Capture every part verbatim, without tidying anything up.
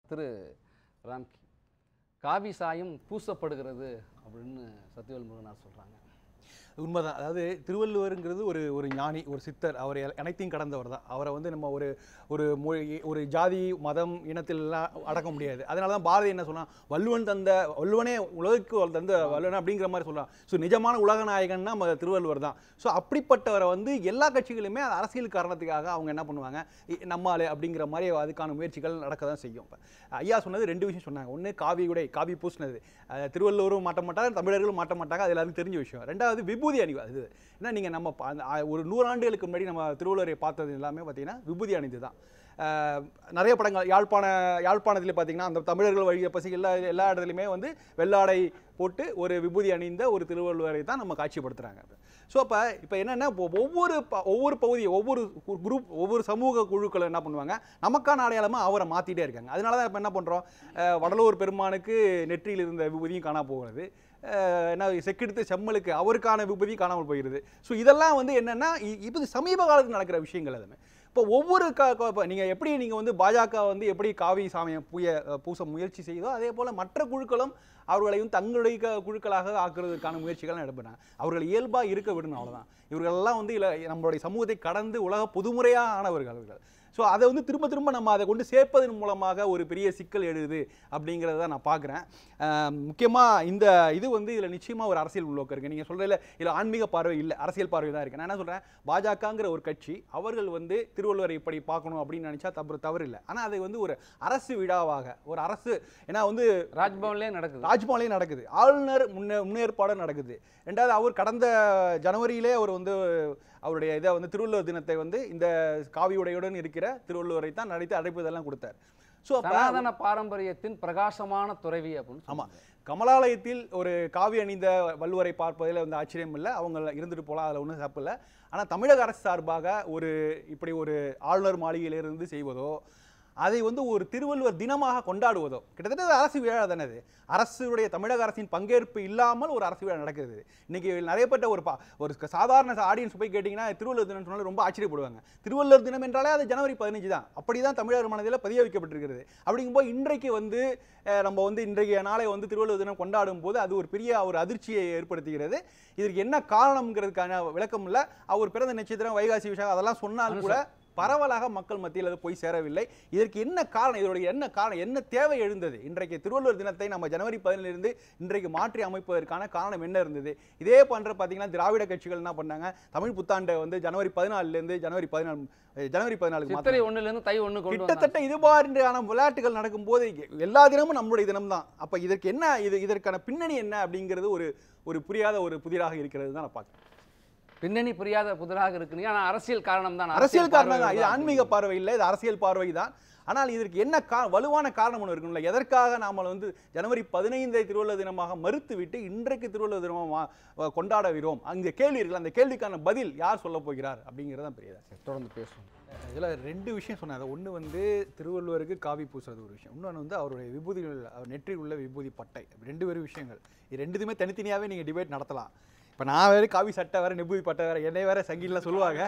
திரு ராம்கி, காவி சாயம் பூசப்படுகிறது அப்படின்னு சத்தியவேல் முருகனார் சொல்கிறாங்க. உண்மைதான். அதாவது திருவள்ளுவருங்கிறது ஒரு ஒரு ஞானி, ஒரு சித்தர். அவர் அனைத்தையும் கடந்தவர் தான். அவரை வந்து நம்ம ஒரு ஒரு மொழி ஒரு ஜாதி மதம் இனத்திலெல்லாம் அடக்க முடியாது. அதனால தான் பாரதி என்ன சொன்னான், வள்ளுவன் தந்த வள்ளுவனே உலகுக்கு தந்த வள்ளுவன் அப்படிங்கிற மாதிரி சொல்கிறான். ஸோ நிஜமான உலக நாயகன்னா நம்ம திருவள்ளுவர் தான். ஸோ அப்படிப்பட்டவரை வந்து எல்லா கட்சிகளுமே அரசியல் காரணத்துக்காக அவங்க என்ன பண்ணுவாங்க, நம்மாலே அப்படிங்கிற மாதிரி அதுக்கான முயற்சிகள் நடக்க தான் செய்யும். இப்போ ஐயா சொன்னது ரெண்டு விஷயம் சொன்னாங்க. ஒன்று காவி உடை, காவி பூசினது. திருவள்ளுவரும் மாட்ட மாட்டாங்க, தமிழர்களும் மாட்ட மாட்டாங்க, அது எல்லாருக்கும் தெரிஞ்ச விஷயம். ரெண்டாவது விபூதி அணிவு. அது ஏன்னா நீங்கள் நம்ம ஒரு நூறாண்டுகளுக்கு முன்னாடி நம்ம திருவள்ளுவரை பார்த்தது எல்லாமே பார்த்தீங்கன்னா விபூதி அணிந்து தான். நிறைய படங்கள் யாழ்ப்பாண யாழ்ப்பாணத்தில் பார்த்தீங்கன்னா அந்த தமிழர்கள் வழிய பசி எல்லா எல்லா இடத்துலையுமே வந்து வெள்ளாடை போட்டு ஒரு விபூதி அணிந்த ஒரு திருவள்ளுவரை தான் நம்ம காட்சிப்படுத்துகிறாங்க. ஸோ அப்போ இப்போ என்னென்னா ஒவ்வொரு ஒவ்வொரு பகுதி ஒவ்வொரு குரூப் ஒவ்வொரு சமூக குழுக்கள் என்ன பண்ணுவாங்க, நமக்கான அடையாளமாக அவரை மாற்றிட்டே இருக்காங்க. அதனால தான் இப்போ என்ன பண்ணுறோம், வடலூர் பெருமானுக்கு நெற்றியில் இருந்த விபூதியும் காணா போகிறது, என்ன செக்கெடுத்து செம்மலுக்கு அவருக்கான விபூதியும் காணாமல் போகிறது. ஸோ இதெல்லாம் வந்து என்னென்னா இப்போ சமீப காலத்தில் நடக்கிற விஷயங்கள். அதுமே இப்போ ஒவ்வொரு க நீங்கள் எப்படி நீங்கள் வந்து பாஜக வந்து எப்படி காவி சாமியை பூய பூச முயற்சி செய்தோ அதே போல் மற்ற குழுக்களும் அவர்களையும் தங்களுடைய குழுக்களாக ஆக்குறதுக்கான முயற்சிகள் நடைபெறாங்க. அவர்கள் இயல்பாக இருக்க விடணும், அவ்வளோதான். இவர்களெல்லாம் வந்து இல்லை நம்மளுடைய சமூகத்தை கடந்து உலக பொதுமுறையாக ஆனவர்கள் அவர்கள். ஸோ அதை வந்து திரும்ப திரும்ப நம்ம அதை கொண்டு சேர்ப்பதன் மூலமாக ஒரு பெரிய சிக்கல் எழுது அப்படிங்கிறத நான் பார்க்குறேன். முக்கியமாக இந்த இது வந்து இதில் நிச்சயமாக ஒரு அரசியல் உள்நோக்கம் இருக்குது. நீங்கள் சொல்கிறதில்ல இதில் ஆன்மீக பார்வை இல்லை, அரசியல் பார்வை தான் இருக்குது. நான் என்ன சொல்கிறேன், பாஜகங்கிற ஒரு கட்சி அவர்கள் வந்து திருவள்ளுவரை இப்படி பார்க்கணும் அப்படின்னு நினச்சா தப்பு தவறு இல்லை. ஆனால் அதை வந்து ஒரு அரசு விழாவாக ஒரு அரசு, ஏன்னா வந்து ராஜ்பவன்லேயே நடக்குது ராஜ்பவன்லேயே நடக்குது, ஆளுநர் முன்னே முன்னேற்பாடு நடக்குது. ரெண்டாவது அவர் கடந்த ஜனவரியிலே அவர் வந்து அவருடைய இதை வந்து திருவள்ளுவர் தினத்தை வந்து இந்த காவி உடையுடன் இருக்கிற திருவள்ளுவரை தான் நடித்து அழைப்பதெல்லாம் கொடுத்தார். ஸோ சனாதன பாரம்பரியத்தின் பிரகாசமான துறவி அப்படின்னு. ஆமாம், கமலாலயத்தில் ஒரு காவி அணிந்த வள்ளுவரை பார்ப்பதில் வந்து ஆச்சரியம் இல்லை, அவங்க இருந்துட்டு போகலாம், அதில் ஒன்றும் தப்பு இல்லை. ஆனால் தமிழக அரசு சார்பாக ஒரு இப்படி ஒரு ஆளுநர் மாளிகையிலிருந்து செய்வதோ அதை வந்து ஒரு திருவள்ளுவர் தினமாக கொண்டாடுவதோ கிட்டத்தட்ட அரசு விழா தானே. அது அரசுடைய தமிழக அரசின் பங்கேற்பு இல்லாமல் ஒரு அரசு விழா நடக்குது. இன்னைக்கு நிறையப்பட்ட ஒரு ஒரு சாதாரண ஆடியன்ஸ் போய் கேட்டிங்கன்னா திருவள்ளுவர் தினம் சொன்னாலும் ரொம்ப ஆச்சரியப்படுவாங்க. திருவள்ளுவர் தினம் என்றாலே அது ஜனவரி பதினஞ்சு தான். அப்படி தான் தமிழர் மனதில் பதிய வைக்கப்பட்டிருக்கிறது. அப்படிங்கும்போது இன்றைக்கு வந்து நம்ம வந்து இன்றைய நாளை வந்து திருவள்ளுவர் தினம் கொண்டாடும் போது அது ஒரு பெரிய ஒரு அதிர்ச்சியை ஏற்படுத்துகிறது. இதற்கு என்ன காரணம்ங்கிறதுக்கான விளக்கம் இல்லை. அவர் பிறந்த நட்சத்திரம் வைகாசி விஷயம் அதெல்லாம் சொன்னால் கூட பரவலாக மக்கள் மத்தியில் அது போய் சேரவில்லை. இதற்கு என்ன காரணம், இதோடைய என்ன காரணம், என்ன தேவை எழுந்தது? இன்றைக்கு திருவள்ளுவர் தினத்தை நம்ம ஜனவரி பதினேழிலிருந்து இன்றைக்கு மாற்றி அமைப்பதற்கான காரணம் என்ன இருந்தது? இதே போன்ற பார்த்தீங்கன்னா திராவிட கட்சிகள் என்ன பண்ணாங்க, தமிழ் புத்தாண்டை வந்து ஜனவரி பதினாலுலேருந்து ஜனவரி பதினாலு ஜனவரி பதினாலு ஒன்றுலேருந்து தை ஒன்று கிட்டத்தட்ட இது மாதிரியான விளையாட்டுகள் நடக்கும்போது எல்லா தினமும் நம்மளுடைய தினம் தான். அப்போ இதற்கு என்ன, இது இதற்கான பின்னணி என்ன அப்படிங்கிறது ஒரு ஒரு புரியாத ஒரு புதிராக இருக்கிறது தான் நான் பார்க்குறேன். பின்னணி புரியாத புதிராக இருக்குங்க. ஆனால் அரசியல் காரணம் தான், அரசியல் காரணம் தான். இது ஆன்மீக பார்வை இல்லை, இது அரசியல் பார்வை தான். ஆனால் இதற்கு என்ன கா வலுவான காரணம் ஒன்று இருக்கும்ல, எதற்காக நாம் வந்து ஜனவரி பதினைந்தை திருவள்ளுவர் தினமாக மறுத்து விட்டு இன்றைக்கு திருவள்ளுவர் தினமாக கொண்டாடுகிறோம்? அங்கே கேள்வி இருக்குல்ல, அந்த கேள்விக்கான பதில் யார் சொல்ல போகிறார் அப்படிங்கிறது தான் பெரியதா. தொடர்ந்து பேசுவோம். இதில் ரெண்டு விஷயம் சொன்னேன். அதை ஒன்று வந்து திருவள்ளுவருக்கு காவி பூசுறது ஒரு விஷயம், இன்னொன்று வந்து அவருடைய விபூதிகள், அவர் நெற்றில் உள்ள விபூதி பட்டை, ரெண்டு பேரும் விஷயங்கள். இது ரெண்டுதுமே தனித்தனியாகவே நீங்கள் டிபேட் நடத்தலாம். இப்போ நான் வேறு காவி சட்டை வேறு நிபுதி பட்டை வேறு என்னை வேறு சங்கிலாம் சொல்லுவாங்க.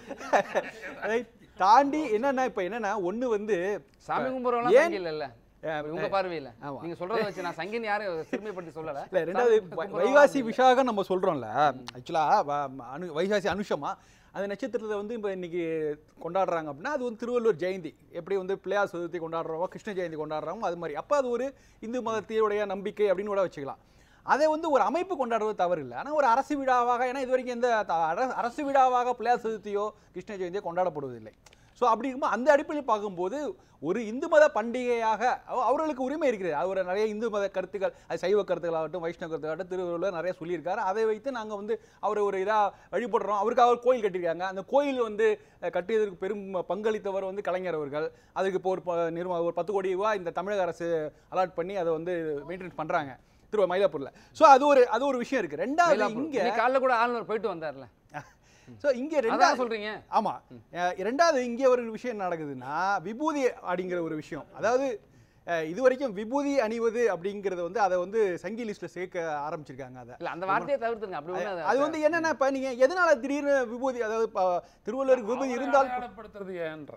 அதை தாண்டி என்னென்னா இப்போ என்னென்னா ஒன்று வந்து சாமி கும்பிட்றவங்க ஏன் இல்லை உங்க பார்வையில் நீங்க சொல்றத வச்சு நான் சங்கின் யாரும் சிறுமைப்படுத்தி சொல்லலை. இல்லை, ரெண்டாவது வைகாசி விசாகம் நம்ம சொல்கிறோம்ல, ஆக்சுவலாக அனு வைகாசி அனுஷமா அந்த நட்சத்திரத்தை வந்து இப்போ இன்றைக்கி கொண்டாடுறாங்க அப்படின்னா அது வந்து திருவள்ளுவர் ஜெயந்தி. எப்படி வந்து பிள்ளையார் சதுர்த்தி கொண்டாடுறோமோ கிருஷ்ண ஜெயந்தி கொண்டாடுறாங்க அது மாதிரி. அப்போ அது ஒரு இந்து மதத்தையுடைய நம்பிக்கை அப்படின்னு கூட வச்சுக்கலாம். அதை வந்து ஒரு அமைப்பு கொண்டாடுவது தவறு இல்லை. ஆனால் ஒரு அரசு விழாவாக, ஏன்னா இது வரைக்கும் எந்த அரசு விழாவாக பிள்ளையார் சதுர்த்தியோ கிருஷ்ண ஜெயந்தியோ கொண்டாடப்படுவதில்லை. ஸோ அப்படி இருக்கும்போது அந்த அடிப்படையில் பார்க்கும்போது ஒரு இந்து மத பண்டிகையாக அவர்களுக்கு உரிமை இருக்கிறது. அவர் நிறைய இந்து மத கருத்துக்கள், அது சைவ கருத்துக்களாகட்டும் வைஷ்ணவ கருத்துக்களாகட்டும் திருவள்ளுவர் நிறைய சொல்லியிருக்காரு. அதை வைத்து நாங்கள் வந்து அவர் ஒரு இதாக வழிபடுறோம். அவருக்கு அவர் கோயில் கட்டியிருக்காங்க. அந்த கோயில் வந்து கட்டியதற்கு பெரும் பங்களித்தவர் வந்து கலைஞர் அவர்கள். அதுக்கு இப்போ ஒரு நிறுவ ஒரு பத்து கோடி ரூபா இந்த தமிழக அரசு அலாட் பண்ணி அதை வந்து மெயின்டைன் பண்ணுறாங்க திருவ மயிலாப்பூர்ல. ஸோ அது ஒரு அது ஒரு விஷயம் இருக்கு. ரெண்டாவது இங்கே காலைல கூட ஆளுநர் போயிட்டு வந்தார்ல. ஸோ இங்கே ரெண்டாவது சொல்றீங்க. ஆமாம், ரெண்டாவது இங்கே ஒரு விஷயம் நடக்குதுன்னா விபூதி அப்படிங்கிற ஒரு விஷயம். அதாவது இது வரைக்கும் விபூதி அணிவது அப்படிங்கிறத வந்து அதை வந்து சங்கி லிஸ்ட்ல சேர்க்க ஆரம்பிச்சிருக்காங்க. அதை இல்லை அந்த வார்த்தையை தவிர்த்துங்க. அப்படி அது வந்து என்னன்னா இப்போ நீங்கள் எதனால திடீர்னு விபூதி, அதாவது திருவள்ளுவருக்கு விபூதி இருந்தால் ஏன்றேன்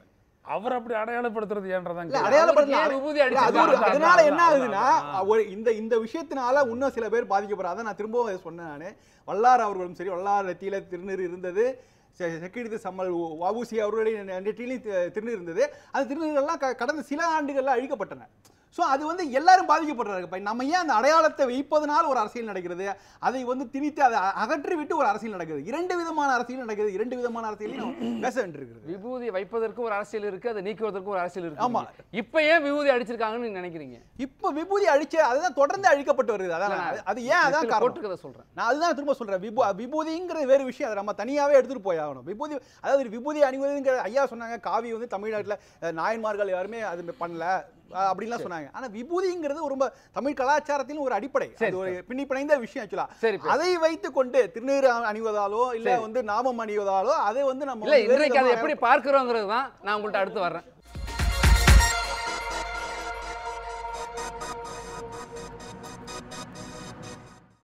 அவர் அப்படி அடையாளப்படுத்துறது ஏன்றதான் இல்ல, அடையாளப்படுத்தல. ஏன் விபூதி இல்ல, அது ஒரு- அடிச்சிருக்காங்க? அதனால என்ன அதான், ஆகுதுன்னா அதான். ஒரு இந்த இந்த விஷயத்தினால இன்னும் சில பேர் பாதிக்கப்படுறாங்க. அதான் நான் திரும்பவும் அதை சொன்னேன் நானு. வல்லார் அவர்களும் சரி, வல்லார் நெத்தியில திருநீர் இருந்தது, செ- செக்கிழித்து சம்மல் வஉசி அவர்களுடைய நெற்றியிலையும் தி- திருநீர் இருந்தது. அந்த திருநீர்கள்லாம் க- கடந்த சில ஆண்டுகள்ல அழிக்கப்பட்டன. ஸோ அது வந்து எல்லாரும் பாதிக்கப்படுறாங்க. இப்போ நம்ம ஏன் அந்த அடையாளத்தை வைப்பதனால ஒரு அரசியல் நடக்கிறது, அதை வந்து திணித்து அதை அ- அகற்றி விட்டு ஒரு அரசியல் நடக்குது. இரண்டு விதமான அரசியல் நடக்குது. இரண்டு விதமான அரசியலையும் நம்ம பேச வேண்டியிருக்கிறது. விபூதி வைப்பதற்கு ஒரு அரசியல் இருக்கு, அதை நீக்குவதற்கு ஒரு அரசியல் இருக்கு. ஆமா. இப்ப ஏன் விபூதி அடிச்சிருக்காங்கன்னு நீங்க நினைக்கிறீங்க? இப்போ விபூதி அழிச்சு அதுதான் தொடர்ந்து அழிக்கப்பட்டு வருது. அதான் அது- அது ஏன் அதான் நெத்தியில காரணம். போட்டுக்கதை சொல்றேன். நான் அதுதான் திரும்ப சொல்றேன். விபூ விபூதிங்கிறது வேறு விஷயம். அதை நம்ம தனியாவே எடுத்துட்டு போய் ஆகணும். விபூதி அதாவது விபூதி அணிவதுங்கிற ஐயா சொன்னாங்க, காவி வந்து தமிழ்நாட்டில் நாயன்மார்கள் யாருமே அது பண்ணல அஹ் அப்படின்லாம் சொன்னாங்க. ஆனா விபூதிங்கிறது ரொம்ப தமிழ் கலாச்சாரத்திலும் ஒரு அடிப்படை. சரி, அது ஒரு பின்னி பிணைந்த விஷயம் ஆக்சுவலா. சரி, சரி. அதை வைத்து கொண்டு திருநீர் அணிவதாலோ இல்ல சரி. வந்து நாமம் அணிவதாலோ அதை வந்து நம்ம இல்ல வந்து வேறு இன்றைக்கு அதை விதமா எப்படி பார்க்கிறோங்கிறது தான் நான் உங்கள்ட்ட அடுத்து வர்றேன்.